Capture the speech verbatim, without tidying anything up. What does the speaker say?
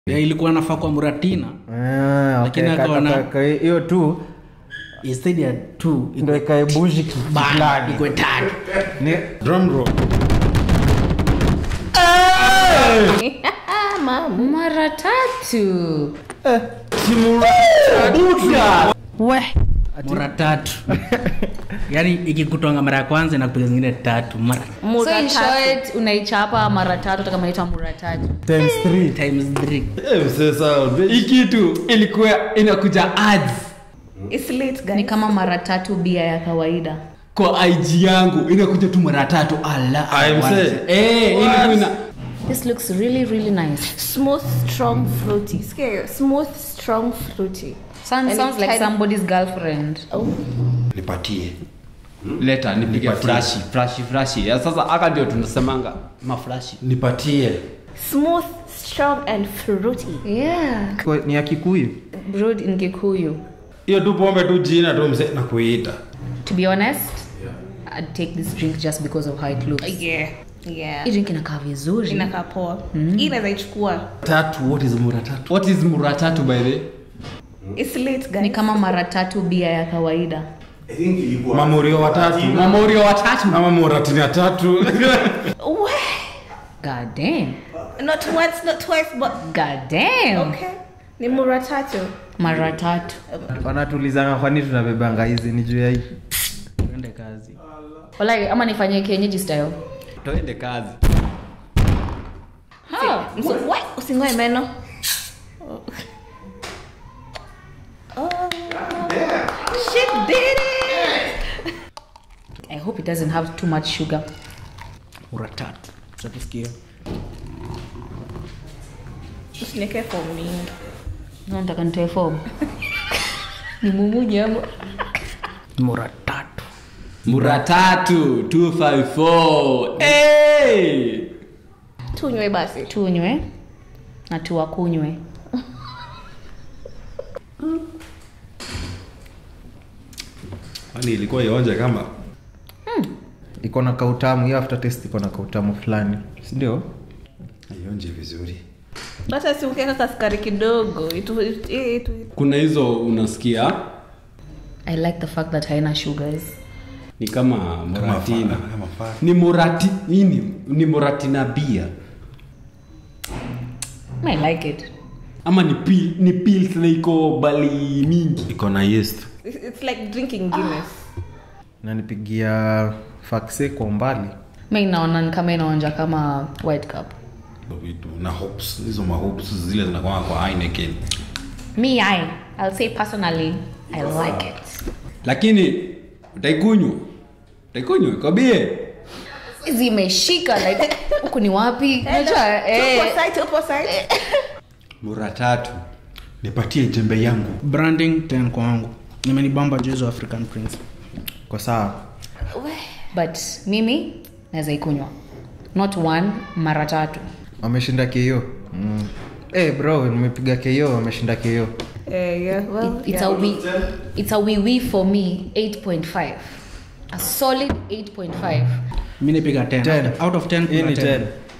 Ya ilikuwa nafaa kwa Muratina. Ah, okay. Lakini akaona hiyo tu instead ya two ndio ikaebuji fulani. Iko tatu. Ni drum roll. Mama Muratatu. Eh, si Muratatu. We Muratatu. Yaani ikikutonga mara ya kwanza na kupiga zingine tatu mara. So in short unaichapa mara tatu kama inaitwa Muratatu. Times three times three. Eh, sasa ikitu ilikuwa inakuja ads. It's late guys. Ni kama mara tatu bia ya kawaida. Kwa I G yangu inakuja tu mara tatu ala. I'm saying. Eh, ilikuwa This looks really really nice. Smooth, strong, fruity. Scary. Smooth, strong, fruity. Sounds, sounds like somebody's girlfriend. Oh. Nipatie. Leta nipige flashy, flashy, flashy. Ya sasa aka ndio tunasemanga ma flashy. Nipatie. Smooth, strong and fruity. Yeah. Kwa ni ya Kikuyu. Brewed in Kikuyu. Hiyo tu pombe tu jina tu mzee na kuita. To be honest, yeah. I'd take this drink just because of how it looks. Yeah. Yeah. Hii drink inakaa vizuri. Inakaa poa. Mm. Hii inaweza ichukua. Tatu, what is Muratatu? What is Muratatu by the way? It's late guys. Ni kama mara tatu bia ya kawaida. I think ilikuwa Mamorio watatu. Mamorio watatu. Ama Muratini tatu. God damn. Not once, not twice, but God damn. okay. Ni Muratatu. Mara tatu. Wanatulizanga kwa nini tunabebanga hizi ni juu ya hii. Twende kazi. Walai ama nifanyie kienyeji style. Twende kazi. Ha, So what? Usingoe meno. Oh. She did it. I hope it doesn't have too much sugar. Muratatu. Tutasikia. Usinike for me. No, nataka nitoe form. Ni mumu nyama. Muratatu. Muratatu two five four. Hey! Tunywe basi. Tunywe na tuwakunywe. Kwani ilikuwa ionje kama? Hmm. Iko na kautamu, hiyo after taste iko na kautamu fulani. Si ndio? Ionje vizuri. Bata si ukiweka kaskari kidogo. Itu itu. Kuna hizo unasikia? I like the fact that haina sugars. Ni kama Muratina. Kama fara. Ni Murati nini? Ni Muratina bia. I like it. Ama ni pil, ni pills na iko bali mingi. Iko na yeast. It's like drinking Guinness. Na nipigia faxe kwa umbali. Mimi naona kama inaonja kama white cup. Vitu na hops, hizo ma hops zile zinakuwa kwa Heineken. Me I, I'll say personally, I like it. Lakini utaikunywa. Utaikunywa kwa bie. Zimeshika like huku ni wapi? Unajua eh. Tupo side, tupo side. Muratatu. Nipatie jembe yangu. Branding ten kwangu. Nimenibamba jezo African Prince. Kwa sawa. But mimi naweza ikunywa. Not one, mara tatu. Wameshinda K O. Mm. Eh hey bro, nimepiga K O, wameshinda K O. Eh yeah, well. It, it's yeah. a wee it's a wee wee for me, eight point five. A solid eight point five. Mimi nipiga ten. ten. Out of ten Hii ni ten. ten.